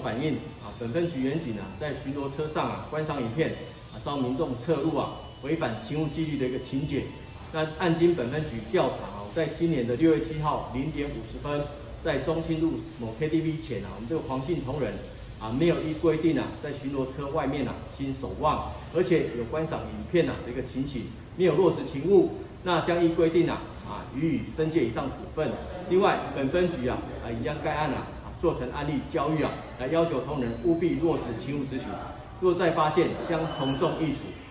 反映本分局员警在巡逻车上观赏影片遭民众侧录违反勤务纪律的一个情节。那按经本分局调查在今年的6月7号0点50分，在中清路某 KTV 前我们这个黄姓同仁没有依规定在巡逻车外面行守望，而且有观赏影片的一个情形，没有落实勤务，那将依规定予以申诫以上处分。另外，本分局已将该案做成案例教育来要求同仁务必落实勤务执行。若再发现，将从重议处。